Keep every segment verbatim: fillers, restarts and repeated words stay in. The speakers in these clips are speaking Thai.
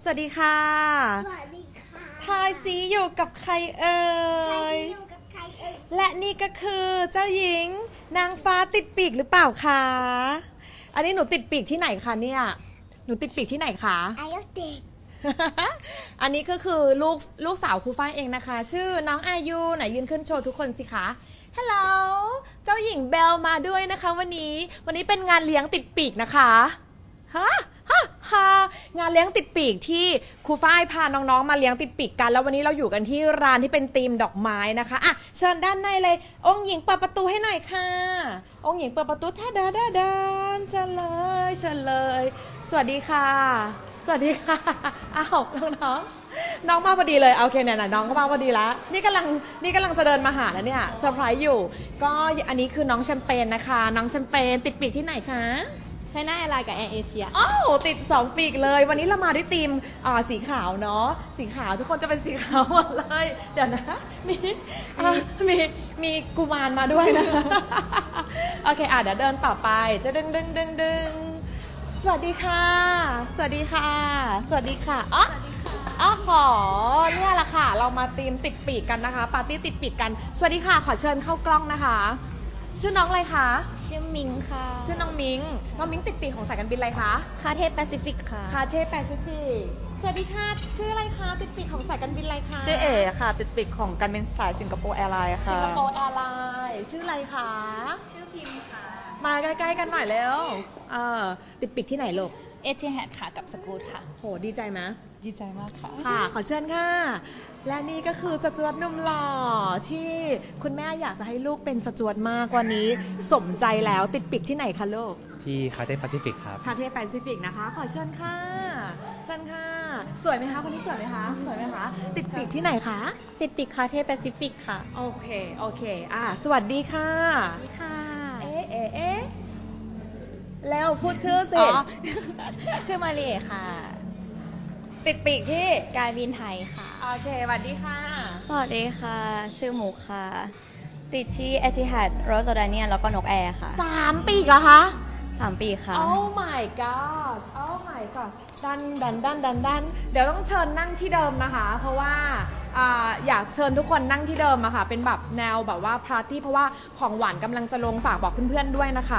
สวัสดีค่ะสวัสดีค่ะทายซีอยู่กับใครเอ่ยอยู่กับใครเอ่ยและนี่ก็คือเจ้าหญิงนางฟ้าติดปีกหรือเปล่าคะอันนี้หนูติดปีกที่ไหนคะเนี่ยหนูติดปีกที่ไหนคะอายุเด็กอันนี้ก็คือลูกลูกสาวครูฝ้ายเองนะคะ ชื่อน้องอายุไหนยืนขึ้นโชว์ทุกคนสิคะฮัลโหลเจ้าหญิงเบลมาด้วยนะคะวันนี้วันนี้เป็นงานเลี้ยงติดปีกนะคะฮะฮะฮะงานเลี้ยงติดปีกที่ครูฝ้ายพาน้องๆมาเลี้ยงติดปีกกันแล้ววันนี้เราอยู่กันที่ร้านที่เป็นธีมดอกไม้นะคะอ่ะเชิญด้านในเลยองค์หญิงเปิดประตูให้หน่อยค่ะองค์หญิงเปิดประตูท่าเดินเดินเดินเชิญเลยเชิญเลยสวัสดีค่ะสวัสดีค่ะอ้าวน้องๆน้องมาพอดีเลยโอเคเนี่ยน้องก็มาพอดีแล้วนี่กำลังนี่กำลังจะเดินมาหาแล้วเนี่ยเซอร์ไพรส์อยู่ก็อันนี้คือน้องแชมเปญนะคะน้องแชมเปญติดปีกที่ไหนคะใช่หน้าแอร์ไลน์กับแอร์เอเชียอ้าวติดสองปีกเลยวันนี้เรามาด้วยธีมอ่าสีขาวเนาะสีขาวทุกคนจะเป็นสีขาวหมดเลยเดี๋ยวนะมีมีมีมีกุมารมาด้วยนะโอเคอ่ะเดี๋ยวเดินต่อไปจะดึงดึงดึงดึงสวัสดีค่ะสวัสดีค่ะสวัสดีค่ะอ๋ออ๋อขอเนี่ยแหละค่ะเรามาธีมติดปีกกันนะคะปาร์ตี้ติดปีกกันสวัสดีค่ะขอเชิญเข้ากล้องนะคะชื่อน้องอะไรคะชื่อมิงค่ะชื่อน้องมิงน้องมิงติดปีกของสายการบินอะไรคะคาเทแปซิฟิกค่ะคาเทแปซิฟิกสวัสดีค่ะชื่ออะไรคะติดปีกของสายการบินอะไรคะชื่อเอค่ะติดปีกของการบินสายสิงคโปร์แอร์ไลน์สิค่ะงคโปร์แอร์ไลน์ชื่ออะไรคะชื่อพิมค่ะมาใกล้ๆกันหน่อยเร็วเออติดปีกที่ไหนลูกเอทีแฮดค่ะกับสกูตค่ะโหดีใจไหมดีใจมากค่ะค่ะขอเชิญค่ะและนี่ก็คือสจวตหนุ่มหล่อที่คุณแม่อยากจะให้ลูกเป็นสจวตมากวันนี้สมใจแล้วติดปีกที่ไหนคะลูกที่คาเทแปซิฟิกครับคาเทแปซิฟิกนะคะขอเชิญค่ะเชิญค่ะสวยไหมคะคนนี้สวยไหมคะสวยไหมคะติดปีกที่ไหนคะติดปีกคาเทแปซิฟิกค่ะโอเคโอเคอ่ะสวัสดีค่ะสวัสดีค่ะเอ๊ะเอ๊ะเอ๊ะแล้วพูดชื่อสิชื่อมาเรียค่ะติดปีกที่การบินไทยค่ะโอเคสวัสดีค่ะสวัสดีค่ะชื่อหมูค่ะติดที่เอทีแฮดโรสดาเนียแล้วก็นกแอร์ค่ะสามปีกเหรอคะสามปีค่ะ Oh my god Oh my god ดันดันดันดันดันเดี๋ยวต้องเชิญนั่งที่เดิมนะคะเพราะว่าอ่าอยากเชิญทุกคนนั่งที่เดิมอะค่ะเป็นแบบแนวแบบว่าปาร์ตี้เพราะว่าของหวานกำลังจะลงฝากบอกเพื่อนๆด้วยนะคะ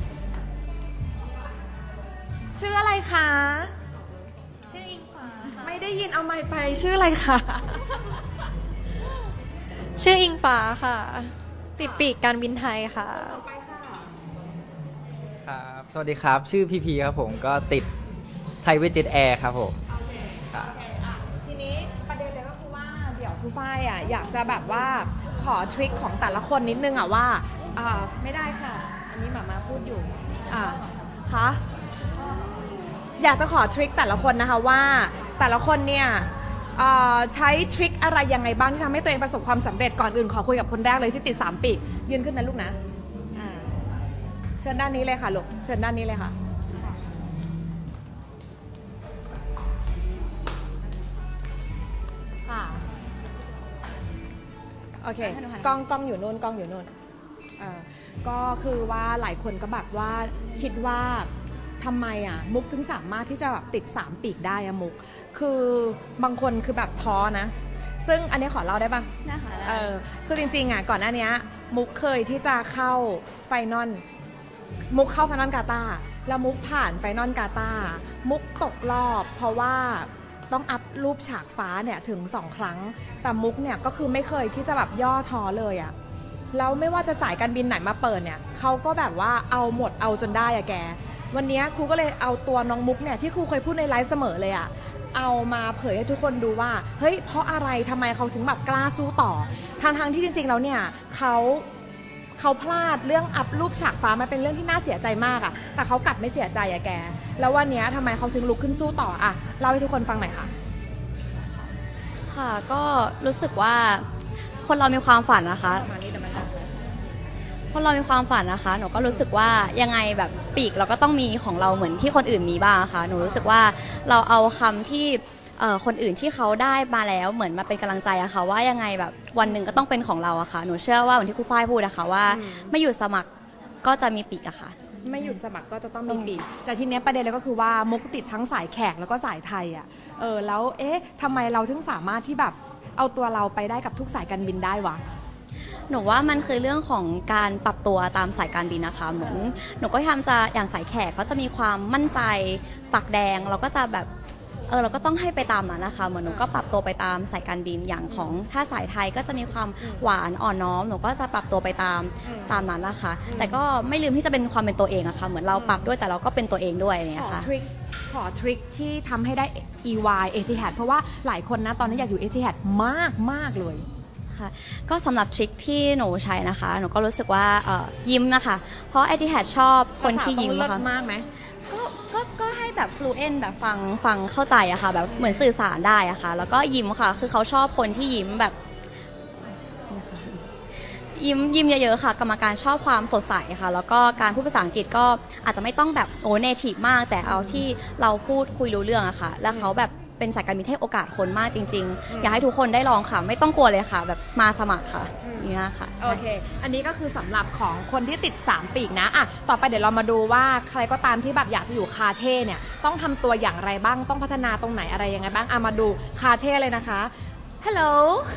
ชื่ออะไรคะชื่ออิงฟ้าไม่ได้ยินเอาไมค์ไปชื่ออะไรคะชื่ออิงฟ้าค่ะติดปีกการบินไทยค่ะครับสวัสดีครับชื่อพีพีครับผมก็ติดไทยเวจเจ็ตแอร์ครับผมครับทีนี้ประเด็นเลยก็คือว่าเดี๋ยวครูฝ้ายอ่ะอยากจะแบบว่าขอทริคของแต่ละคนนิดนึงอ่ะว่าอ่าไม่ได้ค่ะอันนี้หมามาพูดอยู่อ่าคะอยากจะขอทริคแต่ละคนนะคะว่าแต่ละคนเนี่ยใช้ทริคอะไรยังไงบ้างที่ทำให้ตัวเองประสบความสำเร็จก่อนอื่นขอคุยกับคนแรกเลยที่ติดสามปีกยืนขึ้นนะลูกนะเชิญด้านนี้เลยค่ะลูกเชิญด้านนี้เลยค่ะค่ะโอเคกล้องกล้องอยู่โน่นกล้องอยู่โน่นก็คือว่าหลายคนก็แบบว่าคิดว่าทำไมอ่ะมุกถึงสามารถที่จะแบบติดสามปีกได้อะมุกคือบางคนคือแบบท้อนะซึ่งอันนี้ขอเล่าได้ป่ะได้ค่ะเออคือจริงๆอ่ะก่อนหน้านี้มุกเคยที่จะเข้าไฟนอลมุกเข้าไฟนอลกาตาร์แล้วมุกผ่านไฟนอลกาตาร์มุกตกรอบเพราะว่าต้องอัพรูปฉากฟ้าเนี่ยถึงสองครั้งแต่มุกเนี่ยก็คือไม่เคยที่จะแบบย่อท้อเลยอ่ะแล้วไม่ว่าจะสายการบินไหนมาเปิดเนี่ยเขาก็แบบว่าเอาหมดเอาจนได้อะแกวันนี้ครูก็เลยเอาตัวน้องมุกเนี่ยที่ครูเคยพูดในไลฟ์เสมอเลยอะเอามาเผยให้ทุกคนดูว่าเฮ้ยเพราะอะไรทำไมเขาถึงแบบกล้าสู้ต่อทางทางที่จริงๆแล้วเนี่ยเขาเขาพลาดเรื่องอัพรูปฉากฟ้ามาเป็นเรื่องที่น่าเสียใจมากอะแต่เขากลับไม่เสียใจอะแกแล้ววันนี้ทำไมเขาถึงลุกขึ้นสู้ต่ออะเล่าให้ทุกคนฟังหน่อยค่ะค่ะก็รู้สึกว่าคนเรามีความฝันนะคะคนเรามีความฝันนะคะหนูก็รู้สึกว่ายังไงแบบปีกเราก็ต้องมีของเราเหมือนที่คนอื่นมีบ้างค่ะหนูรู้สึกว่าเราเอาคำที่คนอื่นที่เขาได้มาแล้วเหมือนมาเป็นกำลังใจอะค่ะว่ายังไงแบบวันหนึ่งก็ต้องเป็นของเราอะค่ะหนูเชื่อว่าเหมือนที่ครูฝ้ายพูดนะคะว่าไม่อยู่สมัครก็จะมีปีกอะค่ะไม่หยุดสมัครก็จะต้องมีปีกแต่ทีเนี้ยประเด็นเลยก็คือว่ามุกติดทั้งสายแขกแล้วก็สายไทยอ่ะเออแล้วเอ๊ะทำไมเราถึงสามารถที่แบบเอาตัวเราไปได้กับทุกสายการบินได้วะหนูว่ามันคือเรื่องของการปรับตัวตามสายการบินนะคะเหมือนหนูก็ทำจะอย่างสายแขกก็จะมีความมั่นใจปากแดงเราก็จะแบบเออเราก็ต้องให้ไปตามนั้นนะคะเหมือนหนูก็ปรับตัวไปตามสายการบินอย่างของถ้าสายไทยก็จะมีความหวานอ่อนน้อมหนูก็จะปรับตัวไปตามตามนั้นนะคะแต่ก็ไม่ลืมที่จะเป็นความเป็นตัวเองอะค่ะเหมือนเราปรับด้วยแต่เราก็เป็นตัวเองด้วยเนี่ยค่ะขอทริคขอทริคที่ทำให้ได้ อี วาย Etihad เพราะว่าหลายคนนะตอนนี้อยากอยู่ Etihad มากมากเลยค่ะก็สำหรับทริคที่หนูใช้นะคะหนูก็รู้สึกว่าเอ่อยิ้มนะคะเพราะ Etihad ชอบคนที่ยิ้มค่ะมากไหมก็ก็ก็ให้แบบ fluent แบบฟังฟังเข้าใจอะค่ะแบบเหมือนสื่อสารได้อะค่ะแล้วก็ยิ้มค่ะคือเขาชอบคนที่ยิ้มแบบยิ้มยิ้มเยอะๆค่ะกรรมการชอบความสดใสค่ะแล้วก็การพูดภาษาอังกฤษก็อาจจะไม่ต้องแบบโอ้เนทีฟมากแต่เอาที่เราพูดคุยรู้เรื่องอะค่ะแล้วเขาแบบเป็นสายการบินให้โอกาสคนมากจริงๆอยากให้ทุกคนได้ลองค่ะไม่ต้องกลัวเลยค่ะแบบมาสมัครค่ะนี่ค่ะโอเคอันนี้ก็คือสำหรับของคนที่ติดสามปีกนะอ่ะต่อไปเดี๋ยวเรามาดูว่าใครก็ตามที่แบบอยากจะอยู่คาเท่เนี่ยต้องทำตัวอย่างไรบ้างต้องพัฒนาตรงไหนอะไรยังไงบ้างอ่ะมาดูคาเท่เลยนะคะฮัลโหล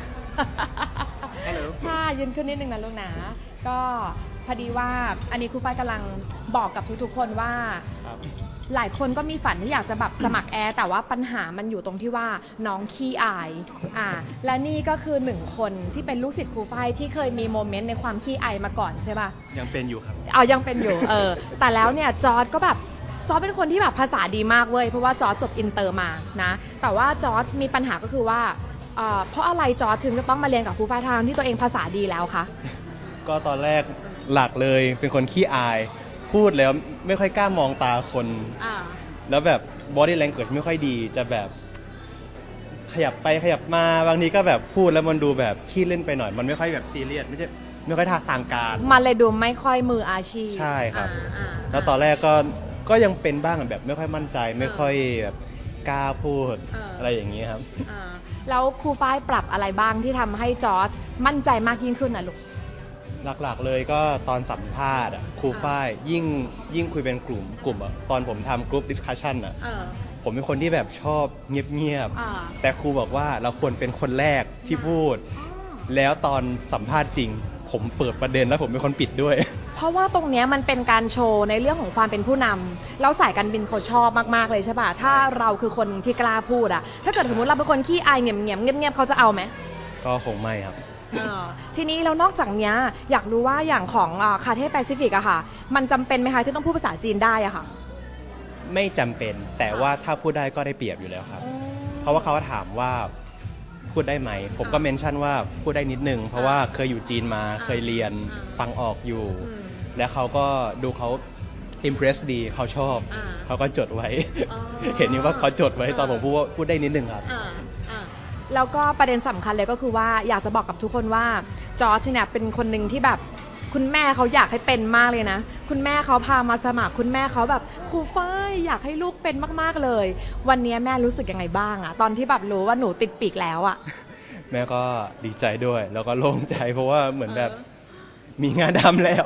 ค่ะยืนขึ้นนิดนึงนะลูกนะก็พอดีว่าอันนี้ครูฝ้ายกำลังบอกกับทุกๆคนว่าหลายคนก็มีฝันที่อยากจะแบบสมัครแอร์แต่ว่าปัญหามันอยู่ตรงที่ว่าน้องขี้อายอ่าและนี่ก็คือหนึ่งคนที่เป็นลูกศิษย์ครูฝ้ายที่เคยมีโมเมนต์ในความขี้อายมาก่อนใช่ป่ะยังเป็นอยู่ครับเอายังเป็นอยู่เออแต่แล้วเนี่ยจอร์จก็แบบจอร์จเป็นคนที่แบบภาษาดีมากเว้ยเพราะว่าจอร์จจบอินเตอร์มานะแต่ว่าจอร์จมีปัญหาก็คือว่าเพราะอะไรจอร์จถึงจะต้องมาเรียนกับครูฝ้ายทางที่ตัวเองภาษาดีแล้วคะก็ตอนแรกหลักเลยเป็นคนขี้อายพูดแล้วไม่ค่อยกล้ามองตาคนแล้วแบบ body language ไม่ค่อยดีจะแบบขยับไปขยับมาบางทีก็แบบพูดแล้วมันดูแบบขี้เล่นไปหน่อยมันไม่ค่อยแบบซีเรียสไม่ใช่ไม่ค่อยท่าทางการมันเลยดูไม่ค่อยมืออาชีพใช่ครับแล้วตอนแรกก็ก็ยังเป็นบ้างแบบไม่ค่อยมั่นใจไม่ค่อยแบบกล้าพูดอะไรอย่างนี้ครับแล้วครูฝ้ายปรับอะไรบ้างที่ทำให้จอร์จมั่นใจมากยิ่งขึ้นนะลูกหลักๆเลยก็ตอนสัมภาษณ์ครูฝ้ายยิ่งยิ่งคุยเป็นกลุ่มกลุ่มอะตอนผมทำกลุ่มดิสคัชชันอะผมเป็นคนที่แบบชอบเงียบๆแต่ครูบอกว่าเราควรเป็นคนแรกที่พูดแล้วตอนสัมภาษณ์จริงผมเปิดประเด็นแล้วผมเป็นคนปิดด้วยเพราะว่าตรงนี้มันเป็นการโชว์ในเรื่องของความเป็นผู้นำแล้วสายการบินเขาชอบมากๆเลยใช่ป่ะถ้าเราคือคนที่กล้าพูดอะถ้าเกิดสมมติเราเป็นคนขี้อายเงียบเงียบเงียบเขาจะเอาไหมก็คงไม่ครับทีนี้แล้วนอกจากนี้อยากรู้ว่าอย่างของคาเท่แปซิฟิกอะค่ะมันจำเป็นไหมคะที่ต้องพูดภาษาจีนได้อะค่ะไม่จำเป็นแต่ว่าถ้าพูดได้ก็ได้เปรียบอยู่แล้วครับเพราะว่าเขาถามว่าพูดได้ไหมผมก็เมนชั่นว่าพูดได้นิดนึงเพราะว่าเคยอยู่จีนมาเคยเรียนฟังออกอยู่แล้วเขาก็ดูเขาอิมเพรสดีเขาชอบเขาก็จดไว้เห็นนี่ว่าเขาจดไว้ตอนผมพูดว่าพูดได้นิดนึงครับแล้วก็ประเด็นสำคัญเลยก็คือว่าอยากจะบอกกับทุกคนว่าจอร์จเนี่ยเป็นคนหนึ่งที่แบบคุณแม่เขาอยากให้เป็นมากเลยนะคุณแม่เขาพามาสมัครคุณแม่เขาแบบครูฝ้ายอยากให้ลูกเป็นมากๆเลยวันนี้แม่รู้สึกยังไงบ้างอะตอนที่แบบรู้ว่าหนูติดปีกแล้วอะแม่ก็ดีใจด้วยแล้วก็โล่งใจเพราะว่าเหมือนแบบมีงานทำแล้ว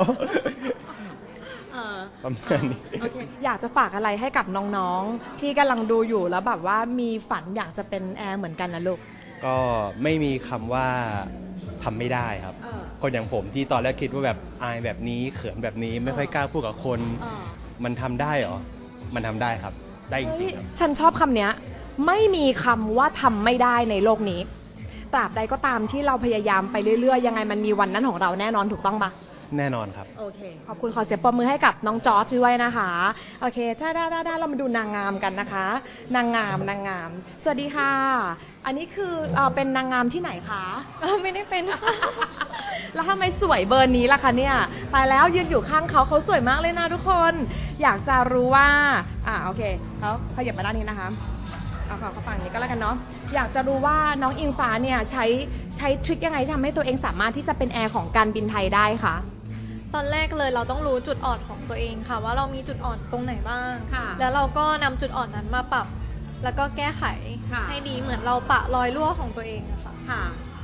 ประมาณนี้อยากจะฝากอะไรให้กับน้องๆที่กำลังดูอยู่แล้วแบบว่ามีฝันอยากจะเป็นแอร์เหมือนกันนะลูกก็ไม่มีคำว่าทำไม่ได้ครับคนอย่างผมที่ตอนแรกคิดว่าแบบอายแบบนี้เขินแบบนี้ไม่ค่อยกล้าพูดกับคนมันทำได้เหรอมันทำได้ครับได้จริงๆฉันชอบคำนี้ไม่มีคำว่าทำไม่ได้ในโลกนี้ตราบใดก็ตามที่เราพยายามไปเรื่อยๆยังไงมันมีวันนั้นของเราแน่นอนถูกต้องปะแน่นอนครับโอเคขอบคุณขอเสียงปรบมือให้กับน้องจอร์จด้วยนะคะโอเคถ้าได้ได้เรามาดูนางงามกันนะคะนางงามนางงามสวัสดีค่ะอันนี้คือเออเป็นนางงามที่ไหนคะไม่ได้เป็นแล้วทำไมสวยเบอร์นี้ล่ะคะเนี่ยตายแล้วยืนอยู่ข้างเขาเขาสวยมากเลยนะทุกคนอยากจะรู้ว่าอ่าโอเคเขาขยับมาด้านนี้นะคะเอาเขาฝั่งนี้ก็แล้วกันเนาะอยากจะรู้ว่าน้องอิงฟ้าเนี่ยใช้ใช้ทริคยังไงที่ทำให้ตัวเองสามารถที่จะเป็นแอร์ของการบินไทยได้คะตอนแรกเลยเราต้องรู้จุดอ่อนของตัวเองค่ะว่าเรามีจุดอ่อนตรงไหนบ้างแล้วเราก็นำจุดอ่อนนั้นมาปรับแล้วก็แก้ไขให้ดีเหมือนเราปะรอยรั่วของตัวเองอะค่ะใช่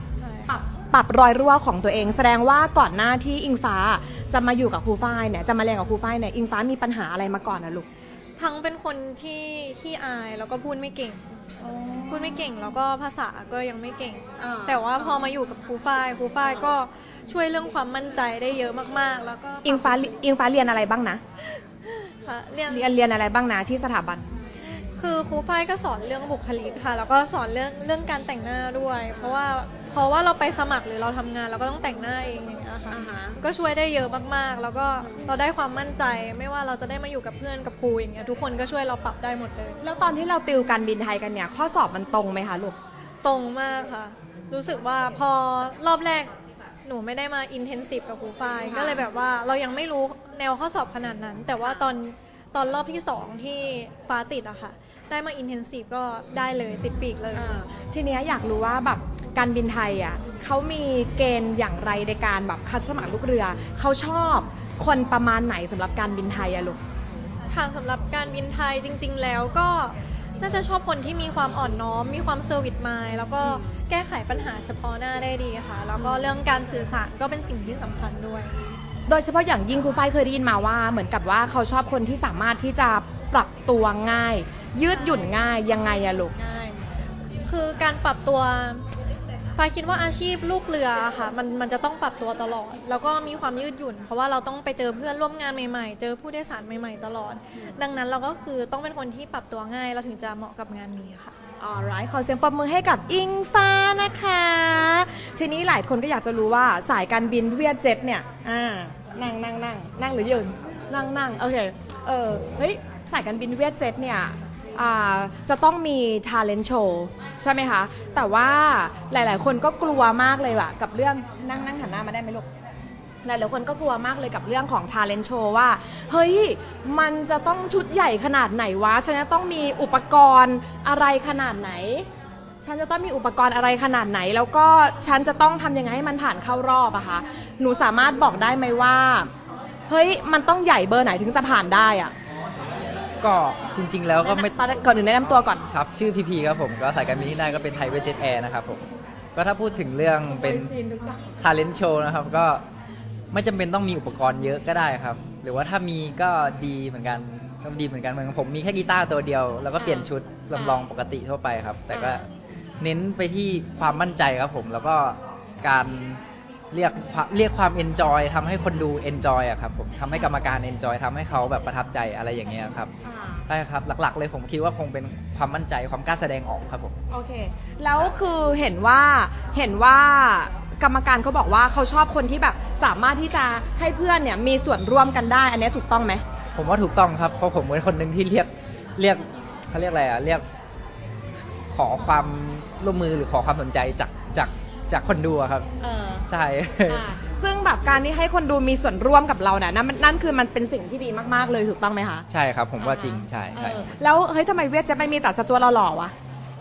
ปรับปรับรอยรั่วของตัวเอง แสดงว่าก่อนหน้าที่อิงฟ้าจะมาอยู่กับครูฝ้ายเนี่ยจะมาเรียนกับครูฝ้ายเนี่ยอิงฟ้ามีปัญหาอะไรมาก่อนนะลูกทั้งเป็นคนที่ขี้อายแล้วก็พูดไม่เก่ง พูดไม่เก่งแล้วก็ภาษาก็ยังไม่เก่งอ่าแต่ว่าพอมาอยู่กับครูฝ้ายครูฝ้ายก็ช่วยเรื่องความมั่นใจได้เยอะมากๆ แล้วก็อิงฟ้าอิงฟ้าเรียนอะไรบ้างนะค่ะเรียนเรียนเรียนอะไรบ้างนะที่สถาบันคือครูฝ้ายก็สอนเรื่องบุคลิกค่ะ แล้วก็สอนเรื่องเรื่องการแต่งหน้าด้วย เพราะว่าเพราะว่าเราไปสมัครหรือเราทำงานเราก็ต้องแต่งหน้าเองอย่างเงี้ยค่ะอ่าฮะก็ช่วยได้เยอะมากๆ แล้วก็เราได้ความมั่นใจไม่ว่าเราจะได้มาอยู่กับเพื่อนกับครูอย่างเงี้ยทุกคนก็ช่วยเราปรับได้หมดเลยแล้วตอนที่เราติวการบินไทยกันเนี่ยข้อสอบมันตรงไหมคะลูกตรงมากค่ะ รู้สึกว่าพอรอบแรกหนูไม่ได้มาอินเทนซีฟกับครูฝ้ายค่ะก็เลยแบบว่าเรายังไม่รู้แนวข้อสอบขนาดนั้น แต่ว่าตอนตอนรอบที่สองที่ฟ้าติดอะค่ะ ได้มาอินเทนซีฟก็ได้เลยติดปีกเลยอ่าทีเนี้ยอยากรู้ว่าแบบการบินไทยอ่ะเขามีเกณฑ์อย่างไรในการแบบคัดสมัครลูกเรือเขาชอบคนประมาณไหนสำหรับการบินไทยอะลูกทางสำหรับการบินไทยจริง ๆ แล้วก็น่าจะชอบคนที่มีความอ่อนน้อม มีความเซอร์วิสมายแล้วก็แก้ไขปัญหาเฉพาะหน้าได้ดีค่ะ แล้วก็เรื่องการสื่อสารก็เป็นสิ่งที่สำคัญด้วยโดยเฉพาะอย่างยิ่งครูฝ้ายเคยได้ยินมาว่าเหมือนกับว่าเขาชอบคนที่สามารถที่จะปรับตัวง่าย ยืดหยุ่นง่ายยังไงอะลูกง่ายคือการปรับตัวฟ้าคิดว่าอาชีพลูกเรืออะค่ะมันมันจะต้องปรับตัวตลอด แล้วก็มีความยืดหยุ่น เพราะว่าเราต้องไปเจอเพื่อนร่วมงานใหม่ๆ เจอผู้โดยสารใหม่ๆตลอด ดังนั้นเราก็คือต้องเป็นคนที่ปรับตัวง่ายเราถึงจะเหมาะกับงานนี้ค่ะ alright ขอเสียงปรบมือให้กับอิงฟ้านะคะ ทีนี้หลายคนก็อยากจะรู้ว่าสายการบินเวียดเจ็ตเนี่ยอ่านั่งนั่งนั่งนั่งหรือยืนนั่งนั่งโอเคเออเฮ้ยสายการบินเวียดเจ็ตเนี่ยอ่าจะต้องมี talent show ใช่ไหมคะ แต่ว่าหลาย ๆ คนก็กลัวมากเลยว่ะกับเรื่องนั่งนั่งหันหน้ามาได้ไหมลูก หลายๆคนก็กลัวมากเลยกับเรื่องของ talent show ว่าเฮ้ยมันจะต้องชุดใหญ่ขนาดไหนวะฉันจะต้องมีอุปกรณ์อะไรขนาดไหน ฉันจะต้องมีอุปกรณ์อะไรขนาดไหน แล้วก็ฉันจะต้องทำยังไงให้มันผ่านเข้ารอบอะคะหนูสามารถบอกได้ไหมว่าเฮ้ยมันต้องใหญ่เบอร์ไหนถึงจะผ่านได้อะก็จริง ๆ แล้วก็ไม่ตอนก่อนอื่นแนะนำตัวก่อนครับชื่อพีพีครับผมก็สายการบินที่ได้ก็เป็นไทยเวสเจ็ตแอร์นะครับผมก็ถ้าพูดถึงเรื่องเป็น talent show นะครับก็ไม่จำเป็นต้องมีอุปกรณ์เยอะก็ได้ครับ หรือว่าถ้ามีก็ดีเหมือนกันก็ดีเหมือนกันเหมือนผมมีแค่กีตาร์ตัวเดียว แล้วก็เปลี่ยนชุดลำลองปกติทั่วไปครับ แต่ก็เน้นไปที่ความมั่นใจครับผมแล้วก็การเรียกเรียกความ enjoy ทำให้คนดู enjoy อะครับผมทำให้กรรมการ enjoy ทำให้เขาแบบประทับใจอะไรอย่างเงี้ยครับใช่ครับหลักๆเลยผมคิดว่าคงเป็นความมั่นใจความกล้าแสดงออกครับผมโอเค แล้วคือเห็นว่าเห็นว่ากรรมการเขาบอกว่าเขาชอบคนที่แบบสามารถที่จะให้เพื่อนเนี่ยมีส่วนร่วมกันได้ อันนี้ถูกต้องไหมผมว่าถูกต้องครับเพราะผมเป็นคนหนึ่งที่เรียกเรียกเขาเรียกอะไรอะเรียกขอความร่วมมือหรือขอความสนใจจากจากจากคนดูอะครับเออใช่ซึ่งแบบการที่ให้คนดูมีส่วนร่วมกับเราเนี่ยนั่นนั่นคือมันเป็นสิ่งที่ดีมากๆเลยถูกต้องไหมคะใช่ครับผมว่าจริงใช่ใช่เออแล้วเฮ้ยทำไมเวียดจะไม่มีแต่สจวตเราหล่อวะ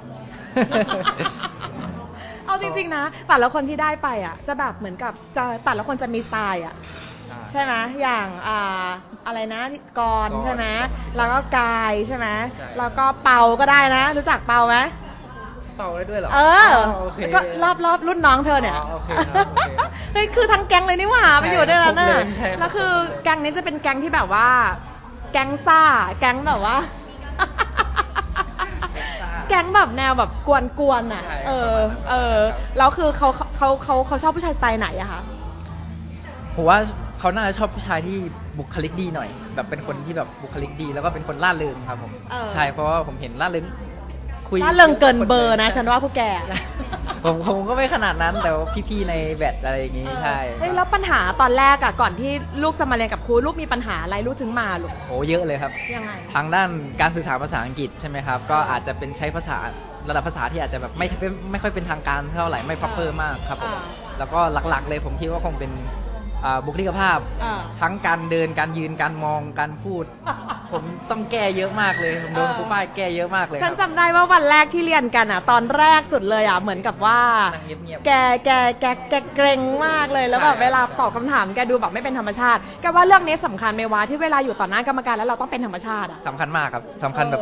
เอาจริงๆนะแต่ละคนที่ได้ไปอ่ะจะแบบเหมือนกับจะแต่ละคนจะมีสไตล์อ่ะใช่ไหมอย่างอ่าอะไรนะกรใช่ไหมแล้วก็กายใช่ไหมแล้วก็เปาก็ได้นะรู้จักเปาไหมเป่าได้ด้วยเหรอเออโอเคแล้วก็รอบรอบรุ่นน้องเธอเนี่ยอ๋อโอเคครับโอเคครับเฮ้ยคือทั้งแก๊งเลยนี่หว่าไปอยู่ด้วยแล้วนะใช่ครบเลยใช่ครับแล้วคือแก๊งนี้จะเป็นแก๊งที่แบบว่า แก๊งซ่าแก๊งแบบว่า แก๊งแบบแนวแบบกวนๆอ่ะ เออเออแล้วคือเขาเขาเขาเขาชอบผู้ชายสไตล์ไหนอะคะผมว่าเขาน่าจะชอบผู้ชายที่บุคลิกดีหน่อย แบบเป็นคนที่แบบบุคลิกดีแล้วก็เป็นคนล่าเริงครับผมใช่เพราะว่าผมเห็นล่าเริงคุยล่าเริงเกินเบอร์นะฉันว่าพวกแกผมผมก็ไม่ขนาดนั้นแต่ว่าพี่ๆในแบดอะไรอย่างงี้ใช่เฮ้ยแล้วปัญหาตอนแรกอะก่อนที่ลูกจะมาเรียนกับครูลูกมีปัญหาอะไรลูกถึงมาลูกโหเยอะเลยครับยังไงทางด้านการสื่อสารภาษาอังกฤษใช่ไหมครับก็อาจจะเป็นใช้ภาษาระดับภาษาที่อาจจะแบบไม่ไม่ไม่ค่อยเป็นทางการเท่าไหร่ไม่ proper มากครับผมอ่าแล้วก็หลักๆเลยผมคิดว่าคงเป็นอ่าบุคลิกภาพอ่าทั้งการเดินการยืนการมองการพูด ผมต้องแก้เยอะมากเลยผมโดนครูป้ายแก้เยอะมากเลยคฉัรันบจำได้ว่าวันแรกที่เรียนกันอ่ะตอนแรกสุดเลยอ่ะเหมือนกับว่านั่งเงียบๆแกแกแกแกเกรงมากเลยแล้วแบบใช่เวลาตอบคำถามแกดูแบบไม่เป็นธรรมชาติแกว่าเรื่องนี้สำคัญไหมวะที่เวลาอยู่ต่อหน้ากรรมการแล้วเราต้องเป็นธรรมชาติอ่ะสำคัญมากครับสำคัญแบบเออ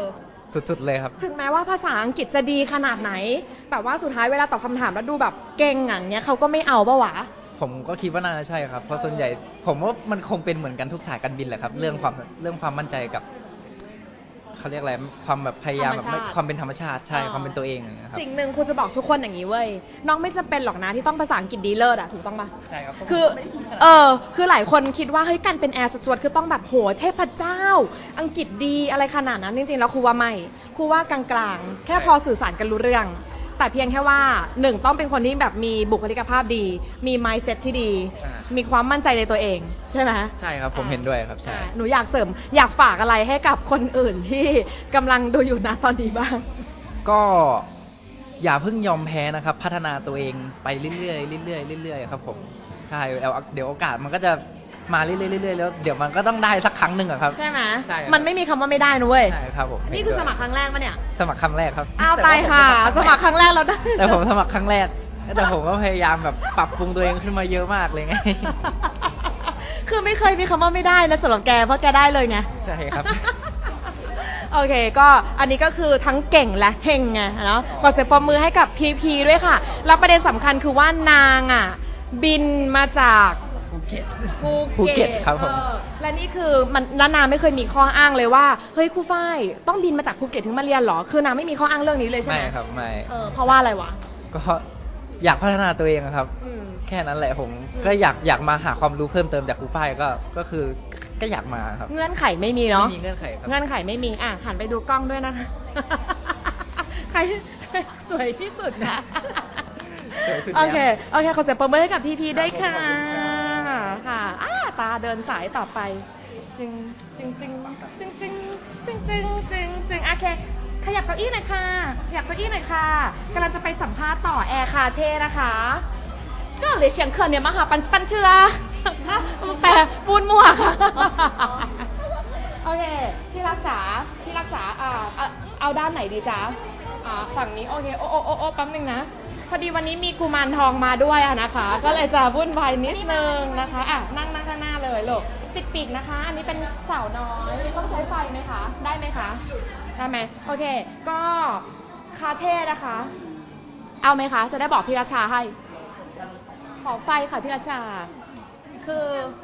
สุดๆเลยครับถึงแม้ว่าภาษาอังกฤษจะดีขนาดไหน แต่ว่าสุดท้ายเวลาตอบคำถามแล้วดูแบบเก่งอย่างเงี้ยเขาก็ไม่เอาปะวะผมก็คิดว่าน่าจะใช่ครับ เพราะส่วนใหญ่ผมว่ามันคงเป็นเหมือนกันทุกสายการบินแหละครับ เรื่องความเรื่องความมั่นใจกับเขาเรียกอะไรความแบบพยายามแบบไม่ความเป็นธรรมชาติใช่ความเป็นตัวเองนะครับสิ่งหนึ่งคุณจะบอกทุกคนอย่างนี้เว้ยน้องไม่จำเป็นหรอกนะที่ต้องภาษาอังกฤษดีเลิศอะถูกต้องปะใช่ครับคือเออคือหลายคนคิดว่าเฮ้ยการเป็นแอร์สจวตคือต้องแบบโหเทพเจ้า อังกฤษดีอะไรขนาดนั้นจริงๆแล้วครูว่าไม่ครูว่ากลางๆแค่พอสื่อสารกันรู้เรื่อง แต่เพียงแค่ว่าหนึ่งต้องเป็นคนที่แบบมีบุคลิกภาพดี มี mindset ที่ดี มีความมั่นใจในตัวเองใช่ไหมใช่ครับผมเห็นด้วยครับใช่หนูอยากเสริมอยากฝากอะไรให้กับคนอื่นที่กำลังดูอยู่นะตอนนี้บ้างก็อย่าเพิ่งยอมแพ้นะครับ พัฒนาตัวเองไปเรื่อยๆเรื่อยๆเรื่อยๆครับผมใช่แล้วเดี๋ยวโอกาสมันก็จะมาเรื่อยๆเรื่อยๆแล้วเดี๋ยวมันก็ต้องได้สักครั้งหนึ่งอะครับใช่ไหมใช่ครับมันไม่มีคำว่าไม่ได้นะเว้ยใช่ครับผมนี่คือสมัครครั้งแรกปะเนี่ยสมัครครั้งแรกครับอ้าวตายค่ะสมัครครั้งแรกเราได้แต่ผมสมัครครั้งแรกแต่ผมก็พยายามแบบปรับปรุงตัวเองขึ้นมาเยอะมากเลยไงคือไม่เคยมีคำว่าไม่ได้นะสำหรับแกเพราะแกได้เลยไงใช่ครับโอเคก็อันนี้ก็คือทั้งเก่งและเฮงไงเนาะขอเสียงปรบมือให้กับพีพีด้วยค่ะแล้วประเด็นสำคัญคือว่านางอ่ะบินมาจากภูเก็ตภูเก็ตครับผมเออและนี่คือมันแล้วนางไม่เคยมีข้ออ้างเลยว่าเฮ้ยครูฝ้ายต้องบินมาจากภูเก็ตถึงมาเรียนเหรอคือนางไม่มีข้ออ้างเรื่องนี้เลยใช่ไหไม่มครับไม่เออเพราะว่าอะไรวะก็อยากพัฒนาตัวเองอะครับอืมแค่นั้นแหละผมก็อยากอยากมาหาความรู้เพิ่มเติมจากครูฝ้ายก็ก็คือก็อยากมาครับเงื่อนไขไม่มีเนาะไม่มีเงื่อนไขครับเงื่อนไขไม่มีอ่ะหันไปดูกล้องด้วยนะคะ ใครสวยที่สุดนะสวยสุดโอแล้วเค โอเค ขอเสียงปรบมือให้กับพี่พีด้วยค่ะ ค่ะอ่าตาเดินสายต่อไป จึงจึงจึงจึงจึงจึงจึงจึงจึงโอเค ขยับเก้าอี้หน่อยค่ะ ขยับเก้าอี้หน่อยค่ะกำลังจะไปสัมภาษณ์ต่อแอร์คาเท่นะคะก็เลยเชียงเคินเนี่ยมาหาปันปันเชื่อแปลปูนมั่วค่ะ โอเค พี่รักษา พี่รักษา อ่า เอาเอาด้านไหนดีจ๊ะ อ่า ฝั่งนี้ โอเค โอ้โอ้โอ้โอ้แป๊บนึงนะ พอดีวันนี้มีกุมารทองมาด้วยอะนะคะ ก็เลยจะวุ่นวายนิดนึงนะคะ อ่ะ นั่งนั่งข้างหน้าเลยลูกติดปีกนะคะ อันนี้เป็นสาวน้อยต้องใช้ไฟไหมคะ ได้ไหมคะ ได้ไหม โอเค ก็คาเท่นะคะ เอาไหมคะ จะได้บอกพี่รัชชาให้ ขอไฟค่ะพี่รัชชา คือ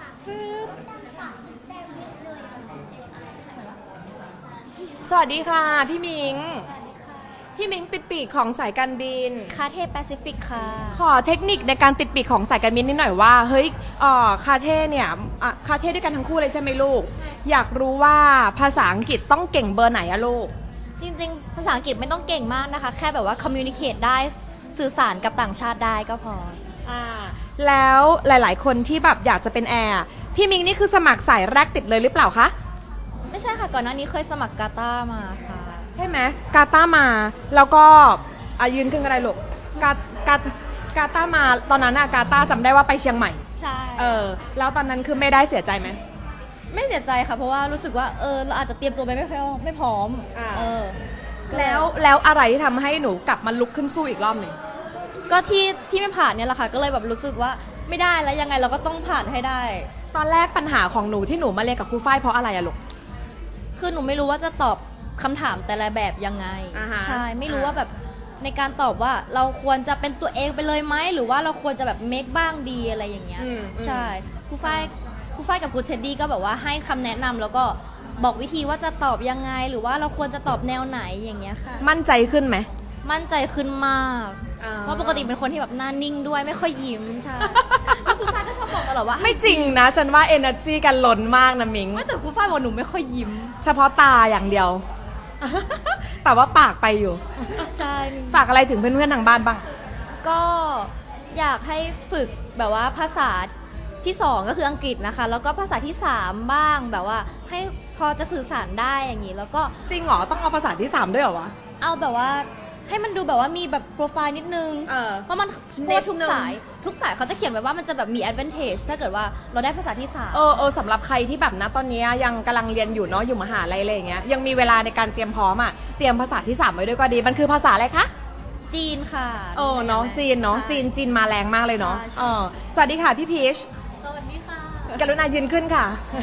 สวัสดีค่ะ พี่มิง พี่มิงติดปีกของสายการบินคาเทแปซิฟิกค่ะขอเทคนิคในการติดปีกของสายการบินนิดหน่อยว่า เฮ้ยเอ่อคาเท่เนี่ยอ่ะคาเท่ด้วยกันทั้งคู่เลยใช่ไหมลูก อยากรู้ว่าภาษาอังกฤษต้องเก่งเบอร์ไหนอะลูกจริงๆ ภาษาอังกฤษไม่ต้องเก่งมากนะคะ แค่แบบว่า communicate ได้สื่อสารกับต่างชาติได้ก็พออ่า แล้วหลายๆ คนที่แบบอยากจะเป็นแอร์พี่มิงนี่คือสมัครสายแรกติดเลยหรือเปล่าคะไม่ใช่ค่ะก่อนหน้านี้เคยสมัครกาตาร์มาค่ะใช่ไหมกาตาร์มา แล้วก็อายืนขึ้นกันได้ลูกกากากาตาร์มาตอนนั้นอะกาตาร์จำได้ว่าไปเชียงใหม่ใช่เออแล้วตอนนั้นคือไม่ได้เสียใจไหมไม่เสียใจค่ะ เพราะว่ารู้สึกว่าเออเราอาจจะเตรียมตัวไปไม่พร้อมไม่พร้อมอ่าเออก็เยแล้วแล้วอะไรที่ทำให้หนูกลับมาลุกขึ้นสู้อีกรอบหนึ่งก็ที่ที่ไม่ผ่านเนี่ยแหละค่ะก็เลยแบบรู้สึกว่าไม่ได้แล้วยังไงเราก็ต้องผ่านให้ได้ตอนแรกปัญหาของหนูที่หนูมาเรียนกับครูฝ้ายเพราะอะไรอะลูกคือหนูไม่รู้ว่าจะตอบคำถามแต่ละแบบยังไงอ่าฮะใช่ไม่รู้ว่าแบบในการตอบว่าเราควรจะเป็นตัวเองไปเลยไหมหรือว่าเราควรจะแบบเมคบ้างดีอะไรอย่างเงี้ยอืมอืมใช่ครูฝ้ายครูฝ้ายกับครูเชดดี้ก็แบบว่าให้คำแนะนำแล้วก็บอกวิธีว่าจะตอบยังไง หรือว่าเราควรจะตอบแนวไหนอย่างเงี้ยค่ะมั่นใจขึ้นไหมมั่นใจขึ้นมากอ่าเพราะปกติเป็นคนที่แบบหน้านิ่งด้วยไม่ค่อยยิ้มใช่ แล้วครูฝ้ายก็ชอบบอกตลอดว่าไม่จริงนะฉันว่า energy กันล้นมากนะมิงไม่แต่ครูฝ้ายบอกหนูไม่ค่อยยิ้มเฉพาะตาอย่างเดียว แต่ว่าปากไปอยู่ใช่ฝากอะไรถึงเพื่อนๆทางบ้านบ้างก็อยากให้ฝึกแบบว่าภาษาที่สองก็คืออังกฤษนะคะ แล้วก็ภาษาที่สามบ้างแบบว่าให้พอจะสื่อสารได้อย่างนี้ แล้วก็จริงเหรอต้องเอาภาษาที่สามด้วยเหรอวะเอาแบบว่าให้มันดูแบบว่ามีแบบโปรไฟล์นิดนึงเออเพราะมันเพราะว่าทุกสายทุกสายเขาจะเขียนไว้ว่ามันจะแบบมี advantage ถ้าเกิดว่าเราได้ภาษาที่สามเออเออสำหรับใครที่แบบนะตอนนี้ยังกำลังเรียนอยู่เนาะอยู่มหาลัยอะไรอย่างเงี้ยยังมีเวลาในการเตรียมพร้อมอ่ะเตรียมภาษาที่สามไว้ด้วยก็ดีมันคือภาษาอะไรคะจีนค่ะเออเนาะจีนเนาะจีนจีนมาแรงมากเลยเนาะใช่เออสวัสดีค่ะพี่พีชสวัสดีค่ะกรุณายืนขึ้นค่ะ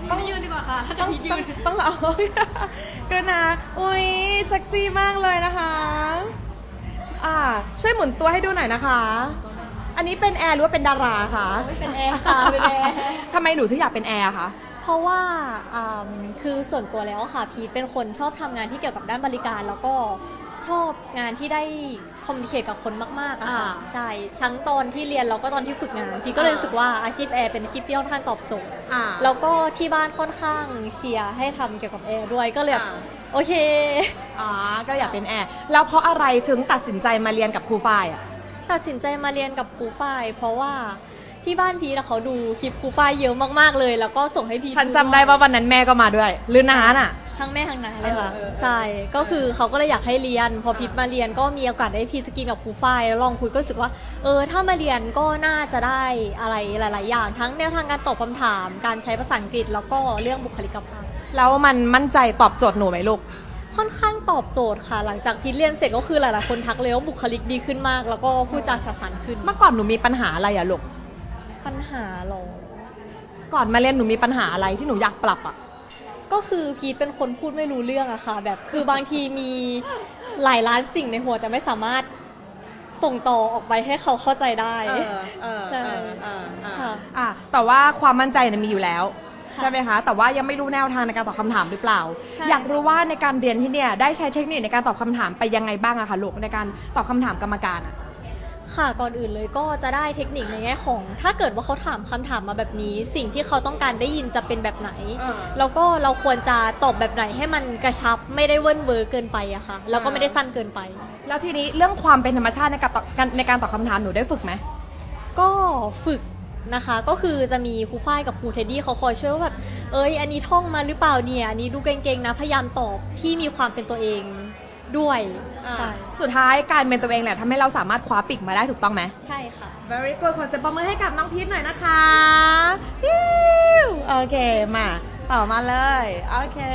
ต้องยืนดีกว่าค่ะถ้าจะมียืนต้องเอาก็นะอุ้ยเซ็กซี่มากเลยนะคะอ่าช่วยหมุนตัวให้ดูหน่อยนะคะ อันนี้เป็นแอร์หรือว่าเป็นดาราคะเป็นแอร์ค่ะเป็นแอร์ทำไมหนูถึงอยากเป็นแอร์คะเพราะว่าอ่าคือส่วนตัวแล้วค่ะพีทเป็นคนชอบทำงานที่เกี่ยวกับด้านบริการ แล้วก็ชอบงานที่ได้คอมมูนิเคชกับคนมากๆอะค่ะใช่ทั้งตอนที่เรียนแล้วก็ตอนที่ฝึกงานพีทก็เลยรู้สึกว่าอาชีพแอร์เป็นอาชีพที่ค่อนข้างตอบโจทย์อ่าแล้วก็ที่บ้านค่อนข้างเชียร์ให้ทำเกี่ยวกับแอร์ด้วยก็เลยแบบอ่าโอเคอ๋อก็อยากเป็นแอร์แล้วเพราะอะไรถึงตัดสินใจมาเรียนกับครูฝ้ายอ่ะตัดสินใจมาเรียนกับครูฝ้ายเพราะว่าที่บ้านพีทอะเขาดูคลิปครูฝ้ายเยอะมากๆเลย แล้วก็ส่งให้พีทฉันจำได้ว่าวันนั้นแม่ก็มาด้วยหรือน้าน่ะทั้งแม่ทั้งน้าเลยค่ะเออเออเออใช่ก็คือเขาก็เลยอยากให้เรียน พอพีทมาเรียนก็มีโอกาสได้พีสกินกับครูฝ้ายแล้วลองคุยก็รู้สึกว่าเออถ้ามาเรียนก็น่าจะได้อะไรหลาย ๆ อย่าง ทั้งแนวทางการตอบคำถาม การใช้ภาษาอังกฤษแล้วก็เรื่องบุคลิกภาพแล้วมันมั่นใจตอบโจทย์หนูไหมลูกค่อนข้างตอบโจทย์ค่ะ หลังจากพีทเรียนเสร็จก็คือหลาย ๆ คนทักเลยว่าบุคลิกดีขึ้นมาก แล้วก็พูดจาฉะฉันขึ้นเมื่อก่อนหนูมีปัญหาอะไรอะลูกปัญหาหรอก่อนมาเรียนหนูมีปัญหาอะไรที่หนูอยากปรับอะก็คือพีทเป็นคนพูดไม่รู้เรื่องอะค่ะ แบบคือบางทีมีหลายล้านสิ่งในหัวแต่ไม่สามารถส่งต่อออกไปให้เขาเข้าใจได้ ใช่ ค่ะอ่ะแต่ว่าความมั่นใจเนี่ยมีอยู่แล้วค่ะใช่ไหมคะ แต่ว่ายังไม่รู้แนวทางในการตอบคำถามหรือเปล่าใช่อยากรู้ว่าในการเรียนที่เนี่ยได้ใช้เทคนิคในการตอบคำถามไปยังไงบ้างอะคะลูกในการตอบคำถามกรรมการอะค่ะก่อนอื่นเลยก็จะได้เทคนิคในแง่ของ ถ้าเกิดว่าเขาถามคำถามมาแบบนี้ สิ่งที่เขาต้องการได้ยินจะเป็นแบบไหนอ่าแล้วก็เราควรจะตอบแบบไหนให้มันกระชับไม่ได้เวิ้นเวอร์เกินไปอะค่ะแล้วก็ไม่ได้สั้นเกินไปแล้วทีนี้เรื่องความเป็นธรรมชาติในการตอบในการตอบคำถามหนูได้ฝึกไหมก็ฝึกนะคะก็คือจะมีครูฝ้ายกับครูเทดดี้เขาคอยช่วยว่าแบบเอ้ยอันนี้ท่องมาหรือเปล่าเนี่ยอันนี้ดูเก่งๆนะพยายามตอบที่มีความเป็นตัวเองด้วยใช่สุดท้ายการเป็นตัวเองแหละทำให้เราสามารถคว้าปิกมาได้ถูกต้องไหมใช่ค่ะ Very good ขอเสียงปรบมือให้กับน้องพีทหน่อยนะคะฮิวโอเคมาต่อมาเลยโอเค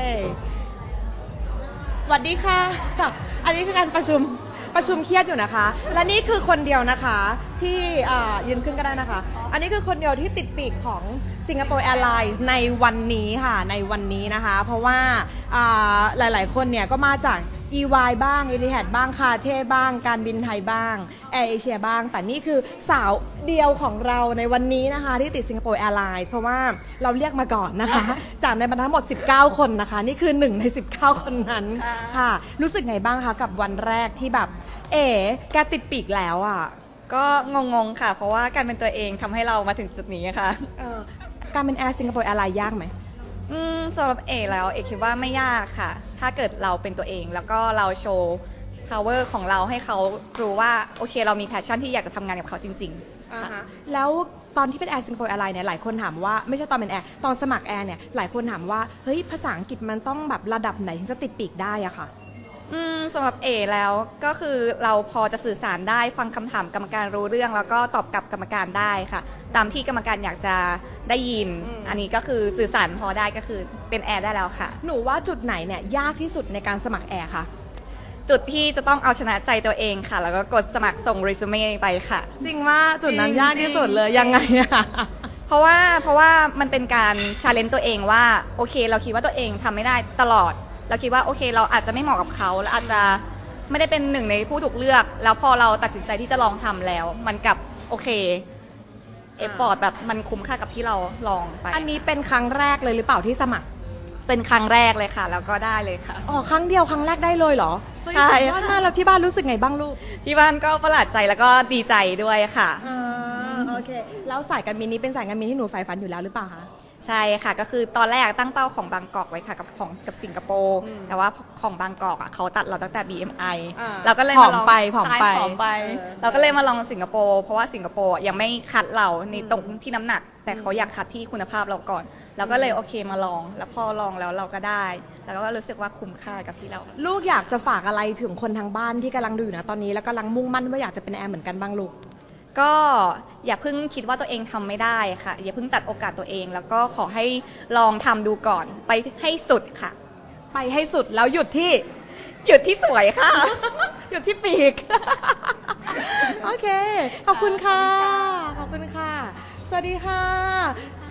สวัสดีค่ะ อันนี้คือการประชุมประชุมเครียดอยู่นะคะ และนี่คือคนเดียวนะคะที่อ่ายืนขึ้นก็ได้นะคะ อันนี้คือคนเดียวที่ติดปีกของสิงคโปร์แอร์ไลน์ในวันนี้ค่ะในวันนี้นะคะ เพราะว่าอ่าหลายๆคนเนี่ยก็มาจาก อี วาย บ้าง Etihad บ้างคาเท่บ้างการบินไทยบ้างแอร์เอเชียบ้าง แต่นี่คือสาวเดียวของเราในวันนี้นะคะที่ติดสิงคโปร์แอร์ไลน์เพราะว่าเราเรียกมาก่อนนะคะ จากในบรรดาทั้งหมดสิบเก้าคนนะคะ นี่คือหนึ่งในสิบเก้าคนนั้นค่ะ รู้สึกไงบ้างคะกับวันแรกที่แบบเอ๋แกติดปีกแล้วอ่ะก็งงๆค่ะ เพราะว่าการเป็นตัวเองทำให้เรามาถึงจุดนี้ค่ะเออการเป็นแอร์สิงคโปร์แอร์ไลน์ยากไหมอืมสำหรับเอกแล้วเอกคิดว่าไม่ยากค่ะ ถ้าเกิดเราเป็นตัวเองแล้วก็เราโชว์ power ของเราให้เขารู้ว่าโอเคเรามี passion ที่อยากจะทำงานกับเขาจริงๆค่ะแล้วตอนที่เป็นแอร์สิงคโปร์แอร์ไลน์เนี่ยหลายคนถามว่าไม่ใช่ตอนเป็นแอร์ตอนสมัครแอร์เนี่ยหลายคนถามว่าเฮ้ยภาษาอังกฤษมันต้องแบบระดับไหนถึงจะติดปีกได้อะค่ะอืมสำหรับเอแล้วก็คือเราพอจะสื่อสารได้ฟังคำถามกรรมการรู้เรื่อง แล้วก็ตอบกลับกรรมการได้ค่ะ ตามที่กรรมการอยากจะได้ยิน อันนี้ก็คือสื่อสารพอได้ก็คือเป็นแอร์ได้แล้วค่ะหนูว่าจุดไหนเนี่ยยากที่สุดในการสมัครแอร์คะจุดที่จะต้องเอาชนะใจตัวเองค่ะ แล้วก็กดสมัครส่งเรซูเม่ไปค่ะจริงว่าจุดนั้นจริงยากที่สุดเลยยังไงอะเพราะว่าเพราะว่ามันเป็นการชาเลนจ์ตัวเองว่าโอเค เราคิดว่าตัวเองทำไม่ได้ตลอด เราคิดว่าโอเค เราอาจจะไม่เหมาะกับเขาและอาจจะไม่ได้เป็นหนึ่งในผู้ถูกเลือก แล้วพอเราตัดสินใจที่จะลองทำแล้ว มันกลับโอเคเอฟฟอร์ตแบบมันคุ้มค่ากับที่เราลองไปอันนี้เป็นครั้งแรกเลยหรือเปล่าที่สมัครเป็นครั้งแรกเลยค่ะ แล้วก็ได้เลยค่ะอ๋อครั้งเดียวครั้งแรกได้เลยเหรอใช่เฮ้ยสุดยอดมากแล้วที่บ้านรู้สึกไงบ้างลูกที่บ้านก็ประหลาดใจแล้วก็ดีใจด้วยค่ะอ่าโอเคแล้วสายการบินนี้เป็นสายการบินที่หนูใฝ่ฝันอยู่แล้วหรือเปล่าคะใช่ค่ะ ก็คือตอนแรกตั้งเป้าของบางกอกไว้ค่ะกับของกับสิงคโปร์แต่ว่าของบางกอกอ่ะเขาตัดเราตั้งแต่ บี เอ็ม ไออ่าเราก็เลยมาลองผอมไปผอมไปใช่ผอมไปเออเราก็เลยมาลองสิงคโปร์เพราะว่าสิงคโปร์ยังไม่คัดเราในตรงที่น้ำหนัก แต่เขาอยากคัดที่คุณภาพเราก่อนเราก็เลยโอเคมาลอง แล้วพอลองแล้วเราก็ได้ แล้วก็รู้สึกว่าคุ้มค่ากับที่เราลูกอยากจะฝากอะไรถึงคนทางบ้านที่กำลังดูอยู่นะตอนนี้แล้วกำลังมุ่งมั่นว่าอยากจะเป็นแอร์เหมือนกันบ้างลูกก็อย่าเพิ่งคิดว่าตัวเองทำไม่ได้ค่ะอย่าเพิ่งตัดโอกาสตัวเอง แล้วก็ขอให้ลองทำดูก่อนไปให้สุดค่ะไปให้สุดแล้วหยุดที่หยุดที่สวยค่ะหยุดที่ปีก โอเค ขอบคุณค่ะ ขอบคุณค่ะ สวัสดีค่ะ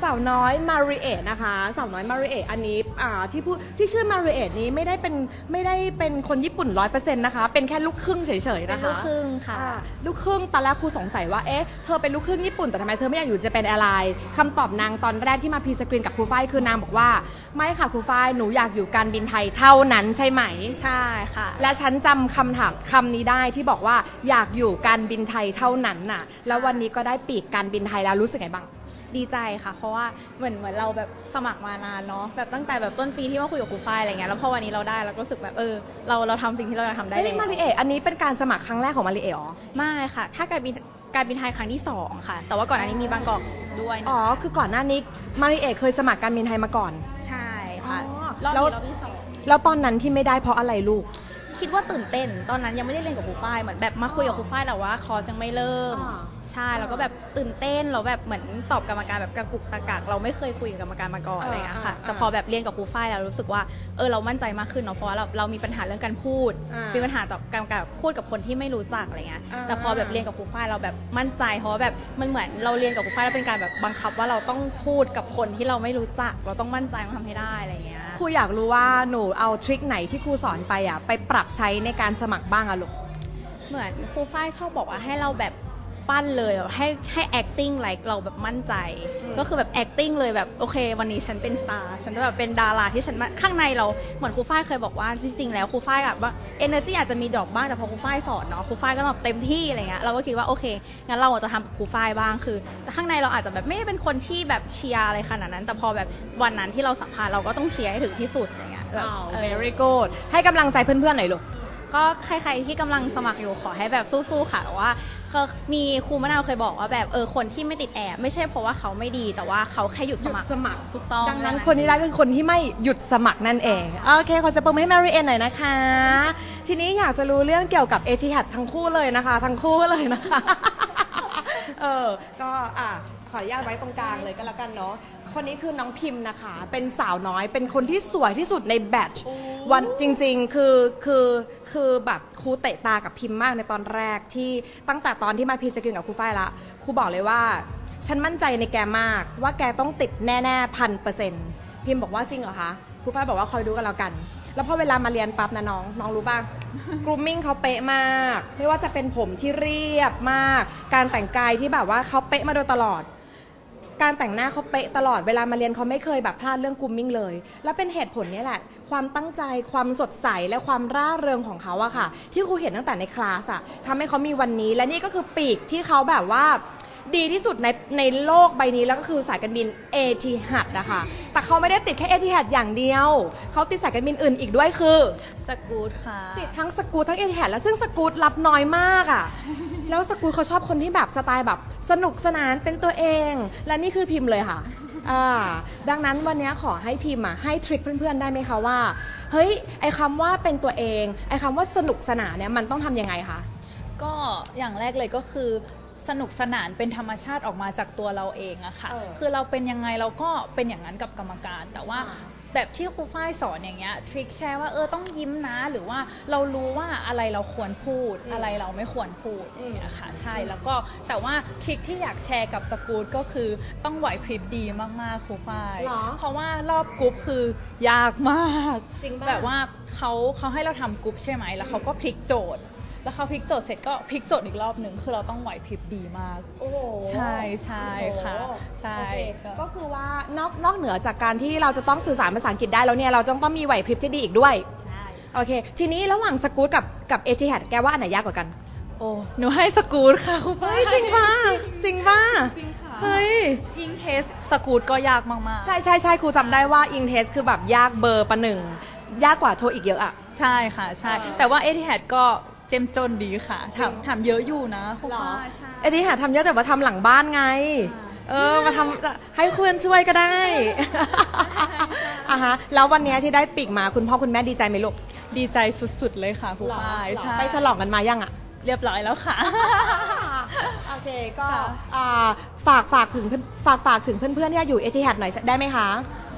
สาวน้อยมาริเอตนะคะสาวน้อยมาริเอตอันนี้อ่าที่พูดที่ชื่อมาริเอตนี้ไม่ได้เป็นไม่ได้เป็นคนญี่ปุ่นร้อยเปอร์เซ็นต์นะคะเป็นแค่ลูกครึ่งเฉยๆเป็นะนคะลูกครึ่งค่ะอ่าลูกครึ่งตอนแรกครูสงสัยว่าเอ๊ะเธอเป็นลูกครึ่งญี่ปุ่นแต่ทำไมเธอไม่อยากอยู่จะเป็นอะไรคำตอบนางตอนแรกที่มาพรีสกรีนกับครูฝ้ายคือนางบอกว่าไม่ค่ะครูฝ้ายหนูอยากอยู่การบินไทยเท่านั้นใช่ไหมใช่ค่ะและฉันจำคำถามคำนี้ได้ที่บอกว่าอยากอยู่การบินไทยเท่านั้นน่ะแล้ววันนี้ก็ได้ปีกการบินไทยแล้วรู้สึกไงบ้างดีใจค่ะเพราะว่าเหมือนเหมือนเราแบบสมัครมานานเนาะแบบตั้งแต่แบบต้นปีที่ว่าคุยกับครูฝ้ายอะไรเงี้ยแล้วพอวันนี้เราได้เราก็รู้สึกแบบเออเราเราทำสิ่งที่เราอยากทำได้เฮ้ยแล้วมาริเออันนี้เป็นการสมัครครั้งแรกของมาริเออ๋อไม่ค่ะ ถ้าการบินการบินไทยครั้งที่สองค่ะ แต่ว่าก่อนอันนี้มีบางกอกด้วยอ๋อคือก่อนหน้านี้มาริเอเคยสมัครการบินไทยมาก่อนใช่ค่ะอ๋อรอบแล้วนี้รอบที่สองแล้วตอนนั้นที่ไม่ได้เพราะอะไรลูกคิดว่าตื่นเต้นตอนนั้นยังไม่ได้เรียนกับครูฝ้ายเหมือนแบบมาคุยกับครูฝ้ายแต่ว่าคอร์สยังไม่เริ่มอ่าใช่แล้วก็แบบตื่นเต้นเราแบบเหมือนตอบกรรมการแบบกระกุกตะกักเราไม่เคยคุยกับกรรมการมาก่อนอะไรอย่างเงี้ยค่ะแต่พอแบบเรียนกับครูฝ้ายแล้วรู้สึกว่าเออเรามั่นใจมากขึ้นเนาะเพราะว่าเราเรามีปัญหาเรื่องการพูดอ่ามีมีปัญหาต่อการการพูดกับคนที่ไม่รู้จักอะไรเงี้ยอ่าแต่พอแบบเรียนกับครูฝ้ายเราแบบมั่นใจเพราะว่าแบบมันเหมือนเราเรียนกับครูฝ้ายแล้วเป็นการแบบบังคับว่าเราต้องพูดกับคนที่เราไม่รู้จักเราต้องมั่นใจต้องทำให้ได้อะไรเงี้ยครูอยากรู้ว่าหนูเอาทริคไหนที่ครูสอนไปอ่ะไปปรับใช้ในการสมัครบ้างอะลูกเหมือนครูฝ้ายชอบบอกว่าให้เราแบบปั้นเลยแบบให้ให้ acting like เราแบบมั่นใจ ก็คือแบบ acting เลยแบบโอเควันนี้ฉันเป็นสตาร์ฉันจะแบบเป็นดาราที่ฉันข้างในเราเหมือนครูฝ้ายเคยบอกว่าจริงๆแล้วครูฝ้ายแบบว่า energy อาจจะมีดรอปบ้างแต่พอครูฝ้ายสอนเนาะครูฝ้ายก็แบบเต็มที่อะไรเงี้ยเราก็คิดว่าโอเคงั้นเราจะทำแบบครูฝ้ายบ้างคือแต่ข้างในเราอาจจะแบบไม่ได้เป็นคนที่แบบเชียร์อะไรขนาดนั้น แต่พอแบบวันนั้นที่เราสัมภาษณ์เราก็ต้องเชียร์ให้ถึงที่สุดอะไรเงี้ยแบบเออ very good ให้กำลังใจเพื่อนๆหน่อยลูกก็ใครๆที่กำลังสมัครอยู่ขอให้แบบสู้ๆค่ะแต่ว่าก็มีครูมะนาวเคยบอกว่าแบบเออคนที่ไม่ติดแอบไม่ใช่เพราะว่าเขาไม่ดีแต่ว่าเขาแค่หยุดสมัครหยุดสมัครถูกต้องดังนั้นคนที่ได้คือคนที่ไม่หยุดสมัครนั่นเอง โอเค ขอจะปรบมือให้มารีเอ็นหน่อยนะคะ ทีนี้อยากจะรู้เรื่องเกี่ยวกับเอทิฮัดทั้งคู่เลยนะคะ ทั้งคู่เลยนะคะ เออ ก็อ่ะขออนุญาตไว้ตรงกลางเลยก็แล้วกันเนาะ คนนี้คือน้องพิมพ์นะคะ เป็นสาวน้อย เป็นคนที่สวยที่สุดในแบทช์วันจริงๆ คือคือคือแบบครูเตะตากับพิมพ์มากในตอนแรกที่ตั้งแต่ตอนที่มาพรีสกรีนกับครูฝ้ายละครูบอกเลยว่า ฉันมั่นใจในแกมากว่าแกต้องติดแน่ๆพันเปอร์เซ็นต์พิมพ์บอกว่าจริงเหรอคะครูฝ้ายบอกว่าคอยดูกันแล้วกัน แล้วพอเวลามาเรียนปั๊บนะน้องน้องรู้ป่ะ กรูมมิ่งเขาเป๊ะมาก ไม่ว่าจะเป็นผมที่เรียบมาก การแต่งกายที่แบบว่าเขาเป๊ะมาโดยตลอด การแต่งหน้าเขาเป๊ะตลอดเวลามาเรียนเขาไม่เคยแบบพลาดเรื่องกรูมมิ่งเลย แล้วเป็นเหตุผลนี้แหละ ความตั้งใจความสดใสและความร่าเริงของเขาอะค่ะ ที่ครูเห็นตั้งแต่ในคลาสอะทำให้เขามีวันนี้และนี่ก็คือปีกที่เขาแบบว่าดีที่สุดในในโลกใบนี้แล้วก็คือสายการบินเอทิฮัดนะคะแต่เขาไม่ได้ติดแค่เอทิฮัดอย่างเดียวเขาติดสายการบินอื่นอีกด้วยคือสกูตค่ะติดทั้งสกูตทั้งเอทิฮัดแล้วซึ่งสกูตรับน้อยมากอะแล้วสกูตเขาชอบคนที่แบบสไตล์แบบสนุกสนานเป็นตัวเองและนี่คือพิมพ์เลยค่ะอ่าดังนั้นวันนี้ขอให้พิมพ์อะให้ทริคเพื่อนๆได้ไหมคะว่าเฮ้ยไอคำว่าเป็นตัวเองไอคำว่าสนุกสนานเนี่ยมันต้องทำยังไงคะก็อย่างแรกเลยก็คือสนุกสนานเป็นธรรมชาติออกมาจากตัวเราเองอะค่ะเออคือเราเป็นยังไงเราก็เป็นอย่างนั้นกับกรรมการ แต่ว่าแบบที่ครูฝ้ายสอนอย่างเงี้ยทริคแชร์ว่าเออต้องยิ้มนะหรือว่าเรารู้ว่าอะไรเราควรพูดอะไรเราไม่ควรพูดอย่างเงี้ยค่ะใช่แล้วก็แต่ว่าทริคที่อยากแชร์กับสกูตก็คือต้องไหวพริบดีมากๆครูฝ้ายหรอเพราะว่ารอบกรุ๊ปคือยากมากจริงปะแบบว่าเขาเขาให้เราทำกรุ๊ปใช่ไหมแล้วเขาก็พลิกโจทย์ แล้วเขาพลิกโจทย์เสร็จก็พลิกโจทย์อีกรอบหนึ่งคือเราต้องไหวพริบดีมากโอ้โหใช่ใช่ค่ะโอ้โหใช่โอเคก็คือว่านอกนอกเหนือจากการที่เราจะต้องสื่อสารภาษาอังกฤษได้แล้วเนี่ยเราต้องต้องมีไหวพริบที่ดีอีกด้วยโอเคทีนี้ระหว่างสกู๊ตกับกับเอทิฮัดแกว่าอันไหนยากกว่ากันโอ้หนูให้สกูตค่ะคุณป้าเฮ้ยจริงป่ะจริงป่ะจริงค่ะเฮ้ยอิงเทสสกูตก็ยากมากๆใช่ใช่ใช่ครูจำได้ว่าอิงเทสคือแบบยากเบอร์ประหนึ่งยากกว่าโทอีกเยอะอะใช่ค่ะใช่ แต่ว่าเอทิแฮดก็เจ้มจนดีค่ะถามถามเยอะอยู่นะคุณป้าใช่เอทิฮัดทำเยอะแต่ว่าทำหลังบ้านไงเออมาทำให้เพื่อนช่วยก็ได้อ่ะฮะแล้ววันนี้ที่ได้ปีกมาคุณพ่อคุณแม่ดีใจไหมลูกดีใจสุดๆเลยค่ะคุณป้าใช่ไปฉลองกันมายังอะเรียบร้อยแล้วค่ะโอเคก็อ่าฝากฝากถึงเพื่อนฝากฝากถึงเพื่อนๆที่อยู่เอทิฮัดหน่อยได้ไหมคะ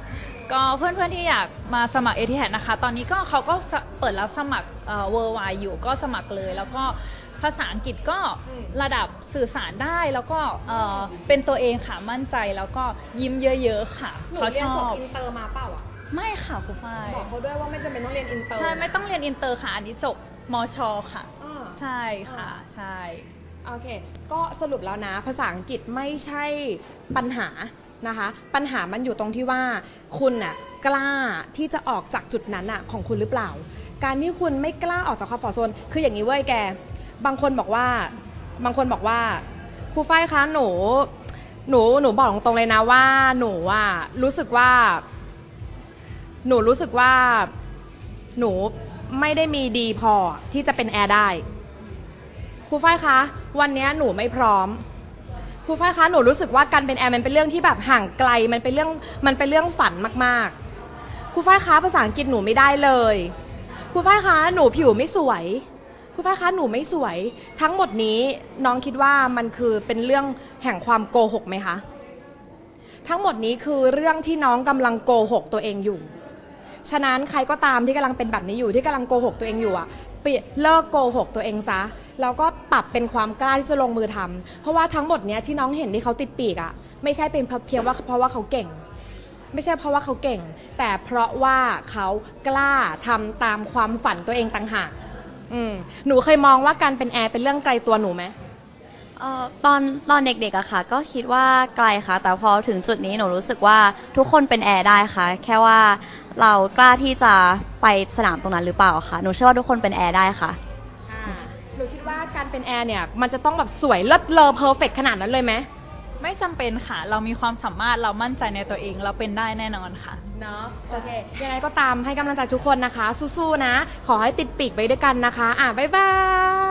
ก็เพื่อนๆที่อยากมาสมัคร เอ ที แฮด นะคะตอนนี้ก็เขาก็เปิดรับสมัครเอ่อ Worldwide อยู่ก็สมัครเลยแล้วก็ภาษาอังกฤษก็ระดับสื่อสารได้แล้วก็เอ่อเป็นตัวเองค่ะมั่นใจแล้วก็ยิ้มเยอะๆค่ะหนูเขาเรียชนอจบบ อินเตอร์มาเปล่าอ่ะไม่ค่ะครูฝ้ายบอกเขาด้วยว่าไม่จำเป็นต้องเรียนอินเตอร์ใช่ไม่ต้องเรียนอินเตอร์ค่ะอันนี้จบมชค่ะอ่าใช่ค่ะใช่โอเค ก็สรุปแล้วนะ ภาษาอังกฤษไม่ใช่ปัญหานะคะ ปัญหามันอยู่ตรงที่ว่าคุณน่ะกล้าที่จะออกจากจุดนั้นน่ะของคุณหรือเปล่า การที่คุณไม่กล้าออกจากคอมฟอร์ทโซน คืออย่างนี้เว้ยแก บางคนบอกว่า บางคนบอกว่า ครูฝ้ายคะ หนู หนู หนูบอกตรงๆเลยนะว่า หนูอ่ะรู้สึกว่า หนูรู้สึกว่า หนูไม่ได้มีดีพอที่จะเป็นแอร์ได้ ครูฝ้ายคะวันนี้หนูไม่พร้อมครูฝ้ายคะหนูรู้สึกว่าการเป็นแอร์มันเป็นเรื่องที่แบบห่างไกลมันเป็นเรื่องมันเป็นเรื่องฝันมากๆครูฝ้ายคะภาษาอังกฤษหนูไม่ได้เลยครูฝ้ายคะหนูผิวไม่สวยครูฝ้ายคะหนูไม่สวยทั้งหมดนี้น้องคิดว่ามันคือเป็นเรื่องแห่งความโกหกไหมคะทั้งหมดนี้คือเรื่องที่น้องกำลังโกหกตัวเองอยู่ฉะนั้นใครก็ตามที่กำลังเป็นแบบนี้อยู่ที่กำลังโกหกตัวเองอยู่อะเลิกโกหกตัวเองซะแล้วก็ปรับเป็นความกล้าที่จะลงมือทำเพราะว่าทั้งหมดเนี้ยที่น้องเห็นที่เขาติดปีกอะไม่ใช่เป็นเพียงว่าเพราะว่าเขาเก่งไม่ใช่เพราะว่าเขาเก่งแต่เพราะว่าเขากล้าทำตามความฝันตัวเองต่างหากอืมหนูเคยมองว่าการเป็นแอร์เป็นเรื่องไกลตัวหนูไหมเอ่อตอนตอนเด็กๆอะค่ะก็คิดว่าไกลค่ะแต่พอถึงจุดนี้หนูรู้สึกว่าทุกคนเป็นแอร์ได้ค่ะแค่ว่าเรากล้าที่จะไปสนามตรงนั้นหรือเปล่าค่ะหนูเชื่อว่าทุกคนเป็นแอร์ได้ค่ะหนูคิดว่าการเป็นแอร์เนี่ยมันจะต้องแบบสวยเลิศเลอเพอร์เฟกต์ขนาดนั้นเลยไหมไม่จำเป็นค่ะเรามีความสามารถเรามั่นใจในตัวเองเราเป็นได้แน่นอนค่ะเนาะโอเคยังไงก็ตามให้กำลังใจทุกคนนะคะสู้ๆนะขอให้ติดปีกไปด้วยกันนะคะอ่ะบ๊ายบาย